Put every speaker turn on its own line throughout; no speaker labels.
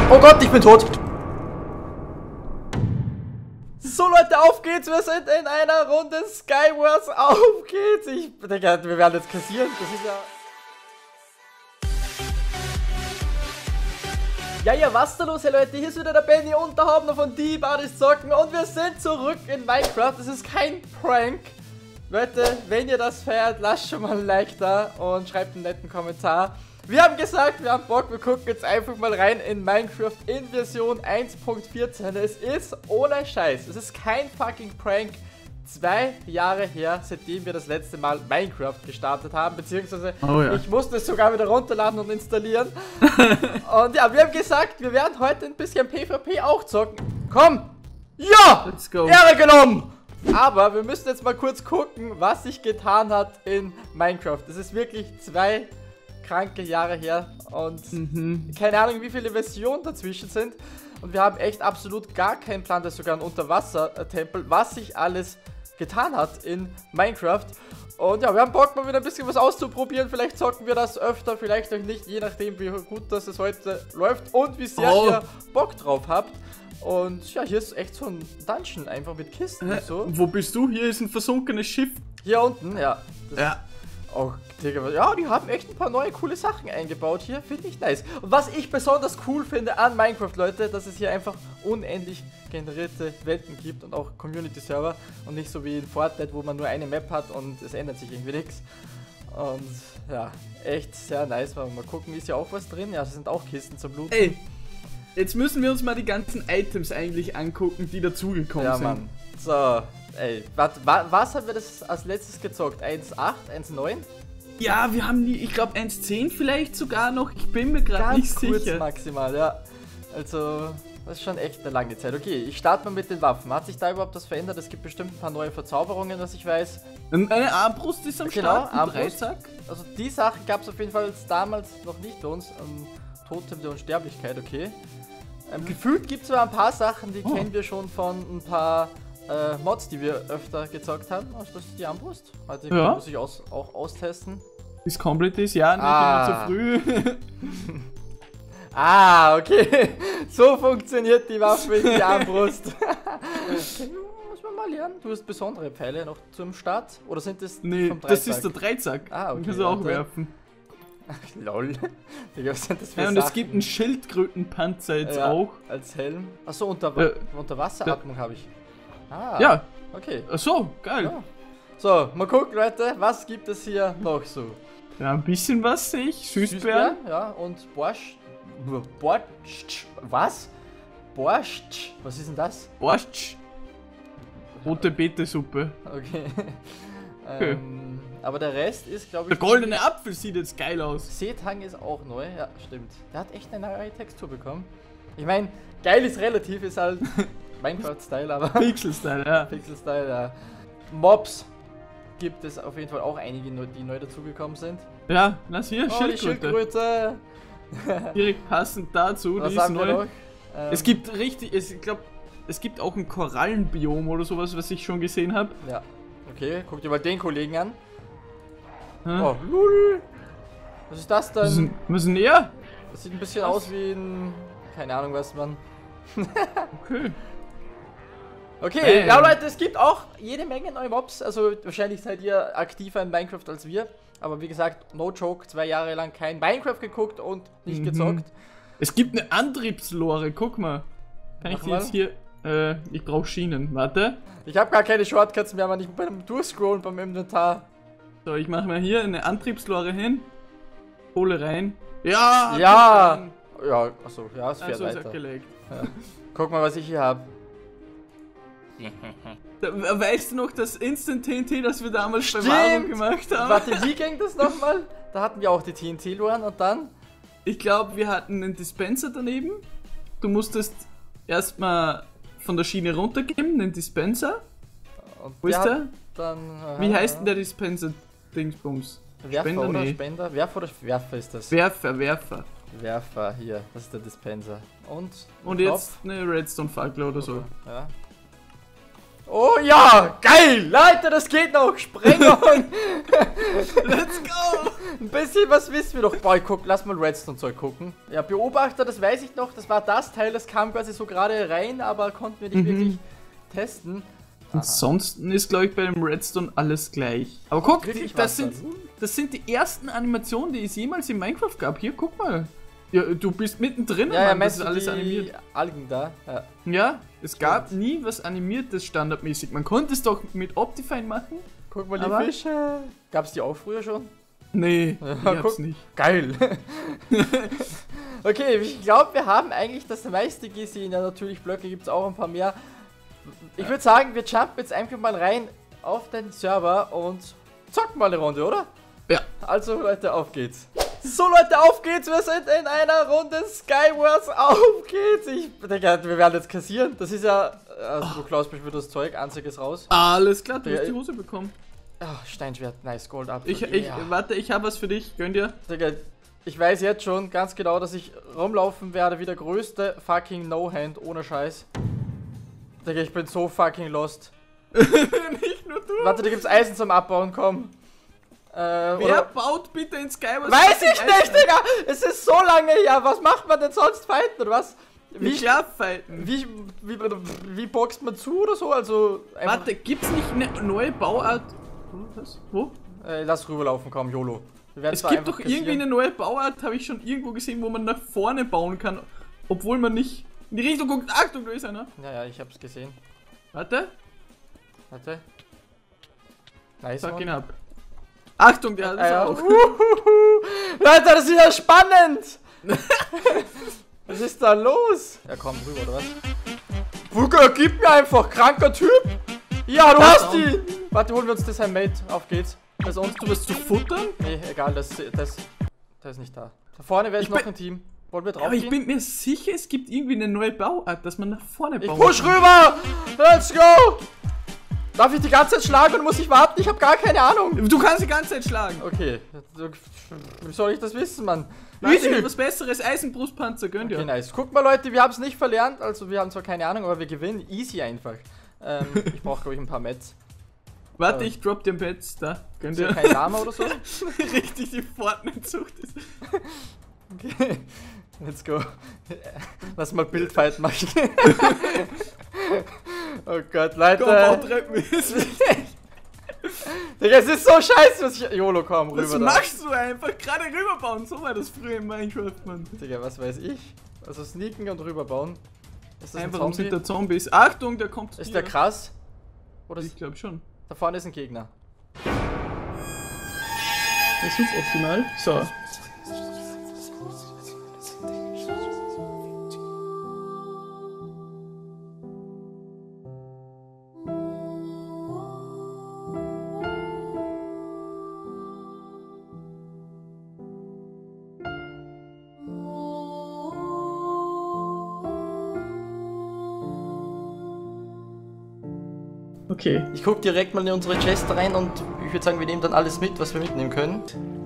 Oh Gott, ich bin tot. So Leute, auf geht's. Wir sind in einer Runde Skywars. Auf geht's. Digga, wir werden jetzt kassieren. Das ist ja... Ja, was da los, hey Leute? Hier ist wieder der Benny und der Hauptner von Die Buddies zocken. Und wir sind zurück in Minecraft. Das ist kein Prank. Leute, wenn ihr das feiert, lasst schon mal ein Like da und schreibt einen netten Kommentar. Wir haben gesagt, wir haben Bock, wir gucken jetzt einfach mal rein in Minecraft in Version 1.14. Es ist ohne Scheiß, es ist kein fucking Prank. 2 Jahre her, seitdem wir das letzte Mal Minecraft gestartet haben, beziehungsweise ich musste es sogar wieder runterladen und installieren. Und ja, wir haben gesagt, wir werden heute ein bisschen PvP auch zocken. Komm! Ja!
Let's go.
Ehre genommen! Aber wir müssen jetzt mal kurz gucken, was sich getan hat in Minecraft. Es ist wirklich 2 kranke Jahre her und keine Ahnung, wie viele Versionen dazwischen sind. Und wir haben echt absolut gar keinen Plan, das ist sogar ein Unterwasser-Tempel, was sich alles getan hat in Minecraft. Und ja, wir haben Bock, mal wieder ein bisschen was auszuprobieren. Vielleicht zocken wir das öfter, vielleicht auch nicht, je nachdem, wie gut das heute läuft und wie sehr ihr Bock drauf habt. Und ja, hier ist echt so ein Dungeon, einfach mit Kisten und so.
Wo bist du? Hier ist ein versunkenes Schiff.
Hier unten, ja.
Ja.
Oh, Digga, ja, die haben echt ein paar neue coole Sachen eingebaut hier, finde ich nice. Und was ich besonders cool finde an Minecraft, Leute, dass es hier einfach unendlich generierte Welten gibt und auch Community-Server und nicht so wie in Fortnite, wo man nur eine Map hat und es ändert sich irgendwie nichts. Und ja, echt sehr nice. Mal gucken, ist ja auch was drin? Ja, es sind auch Kisten zum Looten.
Ey, jetzt müssen wir uns mal die ganzen Items eigentlich angucken, die dazugekommen sind. Ja, Mann.
So, ey, was haben wir das als letztes gezockt? 1.8, 1.9?
Ja, wir haben die, ich glaube 1.10 vielleicht sogar noch, ich bin mir gerade nicht sicher.
Kurz maximal, ja. Also, das ist schon echt eine lange Zeit. Okay, ich starte mal mit den Waffen. Hat sich da überhaupt was verändert? Es gibt bestimmt ein paar neue Verzauberungen, was ich weiß.
Eine Armbrust ist am Start, ein Dreizack.
Also die Sachen gab es auf jeden Fall damals noch nicht bei uns. Totem der Unsterblichkeit, okay. Gefühlt gibt es aber ein paar Sachen, die kennen wir schon von ein paar Mods, die wir öfter gezockt haben. Also das ist die Armbrust. Also die muss ich auch austesten.
Ist komplett ist, ja, nicht immer zu früh.
Okay. So funktioniert die Waffe in die Armbrust. Muss man mal lernen. Du hast besondere Pfeile noch zum Start? Oder sind das
nee, vom Dreizack? Das ist der Dreizack.
Okay.
Den kannst du auch werfen.
Ach, lol. Digga, was sind das für
und
Sachen?
Es gibt einen Schildkrötenpanzer jetzt auch.
Als Helm. Achso, Unterwasseratmung habe ich.
Ja.
Okay.
Achso, geil. Ja.
So, mal gucken, Leute, was gibt es hier noch so?
Ja, ein bisschen was sehe ich. Süßbeeren.
Ja, und Borscht. Was? Borscht? Was ist denn das?
Borscht. Rote Beete-Suppe.
Okay. Aber der Rest ist, glaube ich...
Der goldene Apfel sieht jetzt geil aus.
Seetang ist auch neu, ja, stimmt. Der hat echt eine neue Textur bekommen. Ich meine, geil ist relativ, ist halt Minecraft-Style, aber...
Pixel-Style, ja.
Pixel-Style, ja. Mobs gibt es auf jeden Fall auch einige, die neu dazugekommen sind.
Ja, lass hier,
Schildkröte.
Schildkröte. Direkt passend dazu,
was
die ist neu.
Es
gibt richtig, ich glaube, es gibt auch ein Korallenbiom oder sowas, was ich schon gesehen habe.
Ja. Okay, guck dir mal den Kollegen an.
Oh,
lul. Was ist das denn?
Was ist denn er?
Das sieht ein bisschen aus wie ein... Keine Ahnung, was man... Okay, ja Leute, es gibt auch jede Menge neue Mobs. Also wahrscheinlich seid ihr aktiver in Minecraft als wir. Aber wie gesagt, no joke, 2 Jahre lang kein Minecraft geguckt und nicht gezockt.
Es gibt eine Antriebslore, guck mal. Kann ich die jetzt hier... ich brauche Schienen, warte.
Ich habe gar keine Shortcuts mehr, aber nicht beim Durchscrollen beim Inventar.
So, ich mache mal hier eine Antriebslore hin. Kohle rein. Ja!
Ja! Ja, achso, ja, es fährt weiter.
Abgelegt.
Ja. Guck mal, was ich hier habe.
Weißt du noch das Instant TNT, das wir damals bei Mario gemacht haben?
Warte, wie ging das nochmal? Da hatten wir auch die TNT-Loren und dann?
Ich glaube, wir hatten einen Dispenser daneben. Du musstest erstmal von der Schiene runtergeben, den Dispenser.
Und
wo ist der?
Dann,
wie heißt denn der Dispenser? Dingsbums.
Werfer Spender, oder Spender? Werfer oder Werfer ist das?
Werfer.
Werfer, hier, das ist der Dispenser. Und
jetzt eine Redstone-Fackel oder so.
Ja. Oh ja, geil! Leute, das geht noch! Sprengung!
Let's go!
Ein bisschen was wissen wir doch. Boah, guck, lass mal Redstone-Zeug gucken. Ja, Beobachter, das weiß ich noch. Das war das Teil, das kam quasi so gerade rein, aber konnten wir nicht wirklich testen.
Ansonsten ist, glaube ich, bei dem Redstone alles gleich. Aber guck,
Wirklich
das
was
sind die ersten Animationen, die es jemals in Minecraft gab. Hier, guck mal. Ja, du bist mittendrin,
Ja,
Mann, das
meinst
ist
du
alles
die
animiert.
Algen da? Ja.
Ja, es gab nie was Animiertes standardmäßig. Man konnte es doch mit Optifine machen.
Guck mal, die
Aber-
Fische. Gab's die auch früher schon?
Nee,
Ja,
ich hab's
guck.
nicht.
Geil. Okay, ich glaube, wir haben eigentlich das meiste gesehen. Ja, natürlich, Blöcke gibt es auch ein paar mehr. Ich würde sagen, wir jumpen jetzt einfach mal rein auf den Server und zocken mal eine Runde, oder?
Ja.
Also, Leute, auf geht's. So, Leute, auf geht's. Wir sind in einer Runde Skywars. Auf geht's. Digga, wir werden jetzt kassieren. Das ist ja... Also, du klaust mich wieder das Zeug. Einziges raus.
Alles klar, du
Ja,
hast die Hose bekommen.
Ach, Steinschwert. Nice, Gold ab.
Warte, ich habe was für dich. Gönn dir.
Digga, ich weiß jetzt schon ganz genau, dass ich rumlaufen werde wie der größte fucking No-Hand, ohne Scheiß. Digga, ich bin so fucking lost.
Nicht nur du.
Warte, da gibt's Eisen zum Abbauen, komm.
Wer baut bitte in Skywars?
Weiß ich nicht, Digga! Es ist so lange her, was macht man denn sonst fighten, oder was?
Wie Schlaffighten.
Wie boxt man zu oder so? Also, einfach,
Warte, gibt's nicht eine neue Bauart? Was? Wo?
lass rüberlaufen, komm, YOLO. Wir werden
Es
zwar
gibt
einfach
doch irgendwie
kassieren.
eine neue Bauart, habe ich schon irgendwo gesehen, wo man nach vorne bauen kann, obwohl man nicht in die Richtung guckt. Achtung, da ist einer.
Ja, ich hab's gesehen.
Warte,
Warte. Nice,
sag
one.
ihn ab. Achtung, der hat es
Ja.
auch.
Leute, das ist ja spannend! Was ist da los? Ja, komm rüber, oder was? Wuka, gib mir einfach, kranker Typ! Ja, du hast ihn! Warte, holen wir uns das Handmade. Auf geht's. Das ist uns.
Du wirst zu futtern?
Nee, egal, das ist nicht da. Da vorne wäre
Ich
noch
bin-
ein Team. Wollen wir drauf
Aber ich
gehen?
bin mir sicher, es gibt irgendwie eine neue Bauart, dass man nach vorne
Ich
bauen
push
kann.
rüber! Let's go! Darf ich die ganze Zeit schlagen und muss ich warten? Ich habe gar keine Ahnung.
Du kannst die ganze Zeit schlagen.
Okay. Wie soll ich das wissen, Mann?
Warte, ich hab was Besseres, Eisenbrustpanzer, gönn dir.
Okay, nice. Guck mal, Leute, wir haben es nicht verlernt. Also, wir haben zwar keine Ahnung, aber wir gewinnen. Easy einfach. Ich brauche, glaube ich, ein paar Mets.
Warte, ich drop dir Pets, da, gönn
Ist ja
dir.
kein Lama oder so?
Richtig, die Fortnite-Sucht ist.
Okay. Let's go. Lass mal Bildfight machen. Oh Gott, Leute.
Komm, bautreppen ist.
Digga, es ist so scheiße, was ich... YOLO, komm, rüber
Was
da.
machst du einfach? Gerade rüberbauen, so war das früher in Minecraft, Mann.
Digga, was weiß ich? Also sneaken und rüberbauen. Ist das ein
Einfach
Zombie?
sind da Zombies. Achtung, der kommt zu
Ist
dir.
der krass? Oder
Ich glaube schon.
da vorne ist ein Gegner.
Der ist optimal. So. Okay.
Ich guck direkt mal in unsere Chest rein und ich würde sagen, wir nehmen dann alles mit, was wir mitnehmen können.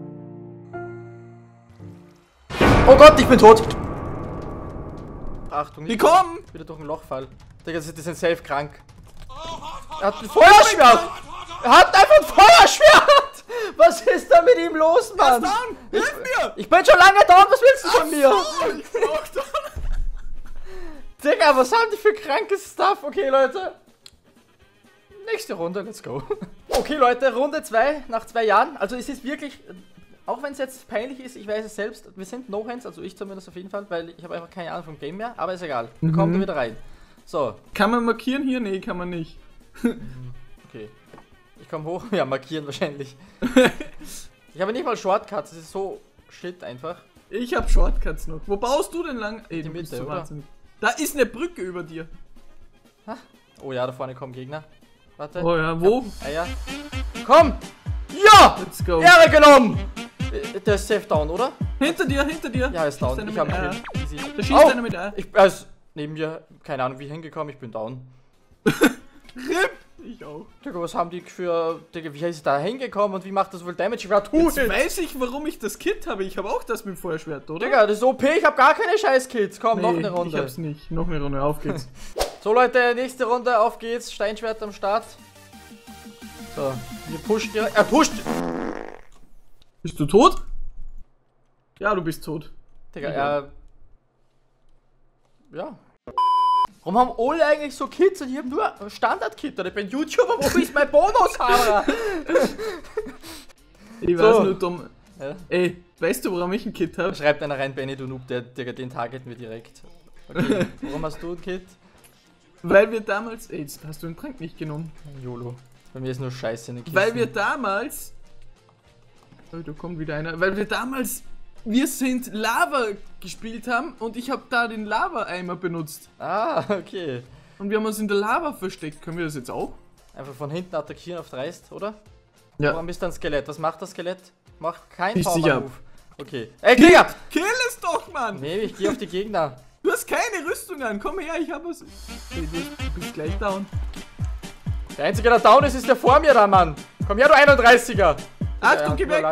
Oh Gott, ich bin tot! Achtung,
Die
nicht
kommen!
wieder durch ein Lochfall. Digga, die sind safe krank. Er hat ein Feuerschwert! Er hat einfach ein Feuerschwert! Was ist da mit ihm los, Mann?
Down! Hilf mir!
Ich bin schon lange down, was willst du von mir?
Oh, ich brauch da.
Digga, was haben die für krankes Stuff? Okay, Leute. Nächste Runde, let's go. Okay, Leute, Runde 2 nach 2 Jahren. Also es ist wirklich, auch wenn es jetzt peinlich ist, ich weiß es selbst, wir sind No-Hands, also ich zumindest auf jeden Fall, weil ich habe einfach keine Ahnung vom Game mehr, aber ist egal. Wir kommen da wieder rein. So,
Kann man markieren hier? Nee, kann man nicht.
okay. Ich komme hoch, ja, markieren wahrscheinlich. Ich habe nicht mal Shortcuts, das ist so shit einfach.
Ich hab Shortcuts noch. Wo baust du denn lang? Ey,
Die
du bist
Mitte,
so
oder?
wahnsinnig. Da ist eine Brücke über dir.
Oh ja, da vorne kommen Gegner. Warte.
Oh ja, wo?
Ja. Komm! Ja!
Let's go.
Ehre genommen! Der ist safe down, oder?
Hinter dir, hinter dir.
Ja, ist down.
Schießt
Ich
einer
hab
mit
einen Kill. Easy.
Da schießt
Au!
einer mit A.
Also, neben mir, keine Ahnung wie hingekommen, ich bin down.
RIP! Ich auch.
Digga, was haben die für. Digga, wie ist da hingekommen und wie macht das wohl Damage? Ich war
Jetzt
Hit.
weiß ich, warum ich das Kit habe. Ich habe auch das mit dem Feuerschwert, oder?
Digga, das ist OP, ich hab gar keine Scheiß-Kills. Komm, noch eine
Ich
Runde.
hab's nicht. Noch eine Runde, auf geht's.
So Leute, nächste Runde, auf geht's. Steinschwert am Start. So, wir pushen direkt. Er pusht!
Bist du tot? Ja, du bist tot.
Digga, ja. Warum haben alle eigentlich so Kits und ich habe nur Standard-Kit? Ich bin YouTuber, wo ist mein Bonushammer?
Ich weiß nur dumm. Ja. Ey, weißt du, warum ich ein Kit habe?
Schreibt einer rein, Benny, du Noob, den targeten wir direkt. Okay, warum hast du ein Kit?
Weil wir damals... Ey, jetzt hast du den Trank nicht genommen.
YOLO. Bei mir ist nur Scheiße in den Kisten.
Weil wir damals... Oh, da kommt wieder einer. Weil wir damals... Wir sind Lava gespielt haben und ich habe da den Lava-Eimer benutzt.
Ah, okay.
Und wir haben uns in der Lava versteckt. Können wir das jetzt auch?
Einfach von hinten attackieren auf dreist, oder?
Ja.
Warum ist da ein Skelett? Was macht das Skelett? Macht kein
Nicht sicher.
Power-Move. Okay. Ey, Digga!
Kill es doch, Mann!
Nee, ich gehe auf die Gegner.
Du hast keine Rüstung an. Komm her, ich hab was. Okay, du bist gleich down.
Der Einzige, der down ist der vor mir da, Mann. Komm her, du 31er.
Achtung, geh weg!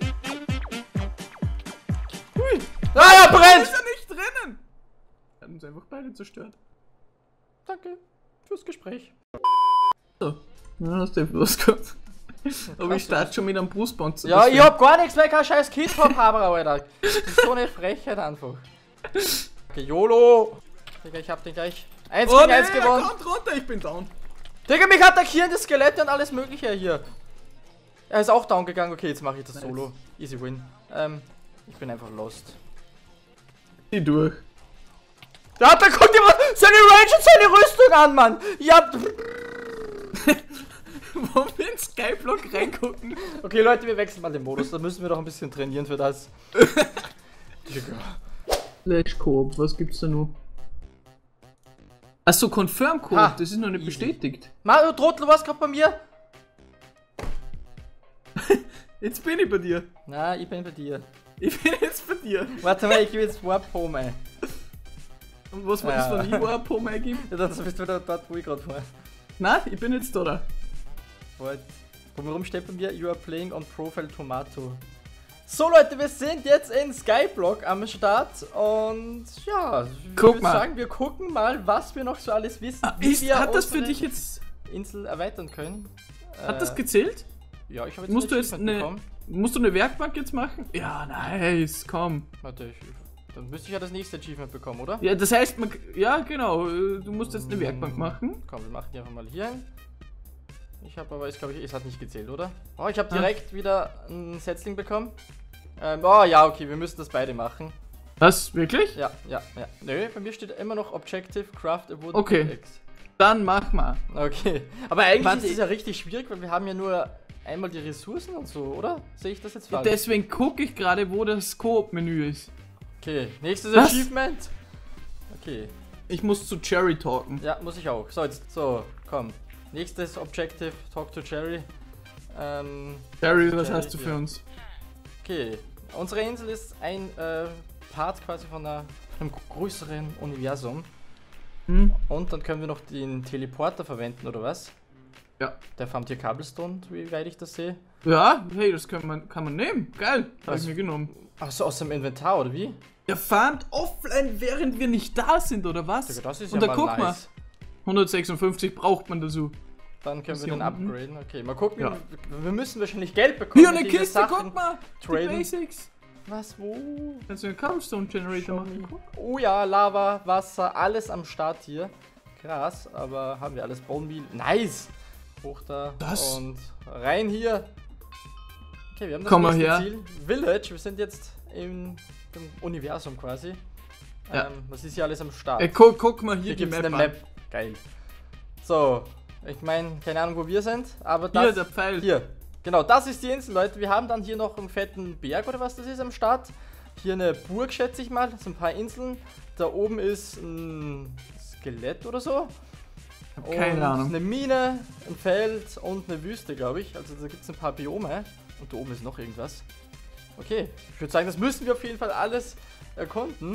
Hui. Ah, er brennt!
Ist er nicht drinnen? Er hat uns einfach beide zerstört.
Danke fürs Gespräch.
So, ja, hast du losgekommen. Aber ich starte schon mit einem Brustpanzer.
Ja, ich hab gar nichts, weil ich kein scheiß Kit vom Haber, Alter. Das ist so eine Frechheit einfach. Okay, YOLO. Digga, ich hab den gleich 1 gegen 1 gewonnen.
Kommt runter, ich bin down.
Digga, mich attackieren das Skelett und alles mögliche hier. Er ist auch down gegangen. Okay, jetzt mache ich das solo. Easy win. Ich bin einfach lost.
Zieh durch.
Ja, da guckt jemand seine Range und seine Rüstung an, Mann. Ja.
Wollen wir in Skyblock reingucken?
Okay, Leute, wir wechseln mal den Modus. Da müssen wir doch ein bisschen trainieren für das.
Slash Coop, was gibt's da nur? Achso, Confirm Coop, das ist noch nicht bestätigt.
Mario Trottel, was gerade bei mir?
Jetzt bin ich bei dir.
Na, ich bin bei dir.
Ich bin jetzt bei dir.
Warte mal, ich gebe jetzt Warp Home ein.
Und was war das von ich Warp Home eingeben?
Ja, dann bist du wieder dort, wo ich gerade war.
Nein, ich bin jetzt da.
Warum steht bei mir, you are playing on Profile Tomato? So Leute, wir sind jetzt in Skyblock am Start und ja, ich würde sagen, wir gucken mal, was wir noch so alles wissen, wie wir
hat das für dich jetzt
Insel erweitern können.
Hat das gezählt?
Ja, ich habe jetzt bekommen.
Musst du eine Werkbank jetzt machen? Ja, nice, komm.
Warte, dann müsste ich ja das nächste Achievement bekommen, oder?
Ja, das heißt, ja genau, du musst jetzt eine Werkbank machen.
Komm, wir machen die einfach mal hier hin. Ich habe aber, glaube ich, es hat nicht gezählt, oder? Oh, ich habe direkt wieder ein Setzling bekommen. Oh ja, okay, wir müssen das beide machen.
Was, wirklich?
Ja. Nö, bei mir steht immer noch Objective Craft a Wooden
Okay,
Pickaxe.
Dann mach mal.
Okay, aber eigentlich ist es ja richtig schwierig, weil wir haben ja nur einmal die Ressourcen und so, oder? Sehe ich das jetzt falsch?
Deswegen gucke ich gerade, wo das Coop-Menü ist.
Okay, nächstes Achievement. Okay.
Ich muss zu Cherry talken.
Ja, muss ich auch. So, komm. Nächstes Objective, Talk to Cherry.
Cherry, was hast du für uns?
Okay, unsere Insel ist ein Part quasi von einem größeren Universum. Und dann können wir noch den Teleporter verwenden, oder was?
Ja.
Der farmt hier Cobblestone, wie weit ich das sehe.
Ja, hey, das kann man nehmen. Geil, hab ich mir genommen.
Achso, aus dem Inventar, oder wie?
Der farmt offline, während wir nicht da sind, oder was?
Das ist
und
ja
da guck mal. 156 braucht man dazu.
Dann können wir den upgraden. Okay, mal gucken. Ja. Wir müssen wahrscheinlich Geld bekommen.
Hier eine Kiste, guck mal.
Traden.
Die Basics.
Was, wo?
Kannst du einen Cobblestone Generator machen?
Oh ja, Lava, Wasser, alles am Start hier. Krass, aber haben wir alles. Bone Meal. Nice. Hoch da.
Das?
Und rein hier. Okay, wir haben das
Komm
nächste
mal her.
Ziel. Village. Wir sind jetzt im Universum quasi.
Ja.
Was ist hier alles am Start?
Guck mal hier,
die
die
Map.
Map.
Geil. So, ich meine, keine Ahnung, wo wir sind, aber das...
Hier, der Pfeil.
Hier, genau, das ist die Insel, Leute. Wir haben dann hier noch einen fetten Berg oder was das ist am Start. Hier eine Burg, schätze ich mal. Das sind ein paar Inseln. Da oben ist ein Skelett oder so.
Keine Ahnung.
Eine Mine, ein Feld und eine Wüste, glaube ich. Also da gibt es ein paar Biome. Und da oben ist noch irgendwas. Okay, ich würde sagen, das müssen wir auf jeden Fall alles erkunden.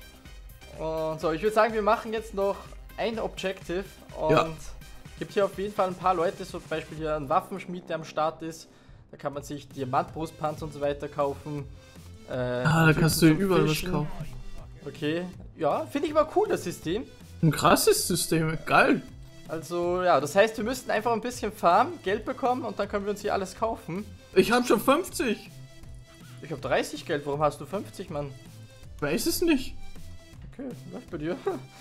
Und so, ich würde sagen, wir machen jetzt noch ein Objective und gibt hier auf jeden Fall ein paar Leute, so zum Beispiel hier ein Waffenschmied, der am Start ist. Da kann man sich Diamantbrustpanzer und so weiter kaufen.
Da kannst du überall was kaufen.
Okay, ja, finde ich aber cool, das System.
Ein krasses System, geil.
Also, ja, das heißt, wir müssten einfach ein bisschen farmen, Geld bekommen und dann können wir uns hier alles kaufen.
Ich hab schon 50.
Ich habe 30 Geld, warum hast du 50, Mann?
Weiß es nicht.
Okay, läuft bei dir.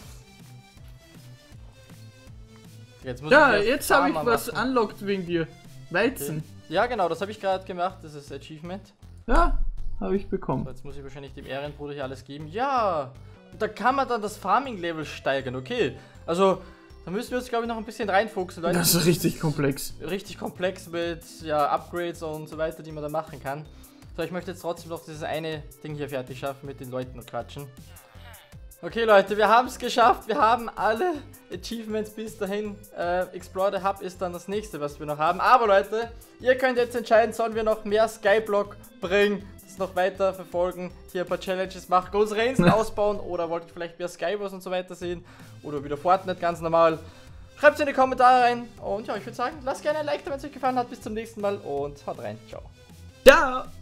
Jetzt
Jetzt habe ich was unlocked wegen dir. Weizen.
Okay. Ja, genau, das habe ich gerade gemacht, das ist Achievement.
Ja, habe ich bekommen.
So, jetzt muss ich wahrscheinlich dem Ehrenbruder hier alles geben. Ja, und da kann man dann das Farming-Level steigern, okay. Also, da müssen wir uns, glaube ich, noch ein bisschen reinfuchsen, Leute.
Das ist richtig komplex.
Richtig komplex mit, ja, Upgrades und so weiter, die man da machen kann. So, ich möchte jetzt trotzdem noch dieses eine Ding hier fertig schaffen mit den Leuten und quatschen. Okay, Leute, wir haben es geschafft. Wir haben alle Achievements bis dahin. Explore the Hub ist dann das nächste, was wir noch haben. Aber Leute, ihr könnt jetzt entscheiden, sollen wir noch mehr Skyblock bringen, das noch weiter verfolgen, hier ein paar Challenges machen, größere Inseln ausbauen oder wollt ihr vielleicht mehr Skywars und so weiter sehen oder wieder Fortnite ganz normal. Schreibt es in die Kommentare rein und ja, ich würde sagen, lasst gerne ein Like da, wenn es euch gefallen hat. Bis zum nächsten Mal und haut rein. Ciao.
Ciao.